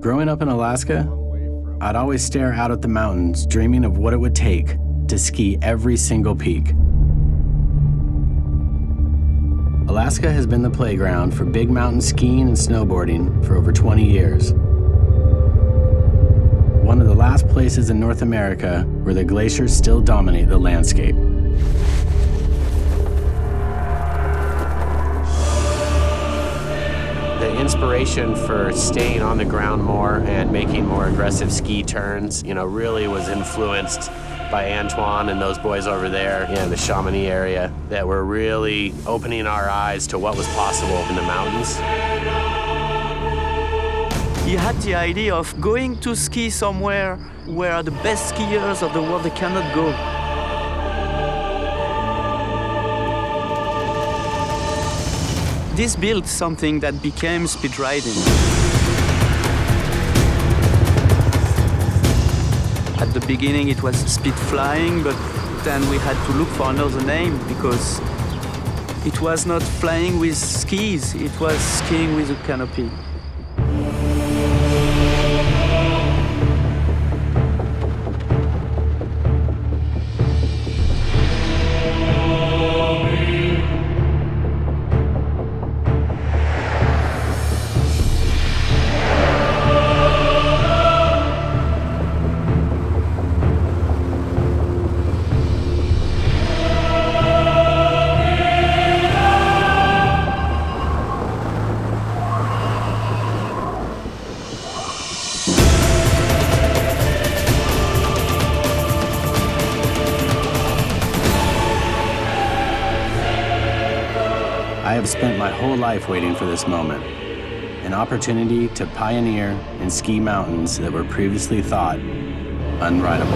Growing up in Alaska, I'd always stare out at the mountains, dreaming of what it would take to ski every single peak. Alaska has been the playground for big mountain skiing and snowboarding for over 20 years. One of the last places in North America where the glaciers still dominate the landscape. The inspiration for staying on the ground more and making more aggressive ski turns, really was influenced by Antoine and those boys over there in the Chamonix area that were really opening our eyes to what was possible in the mountains. He had the idea of going to ski somewhere where the best skiers of the world, they cannot go. This built something that became speedriding. At the beginning it was speed flying, but then we had to look for another name because it was not flying with skis, it was skiing with a canopy. I have spent my whole life waiting for this moment, an opportunity to pioneer and ski mountains that were previously thought unrideable.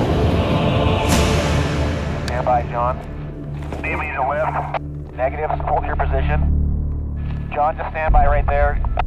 Stand by, John. Steve needs a lift. Negatives, hold your position. John, just stand by right there.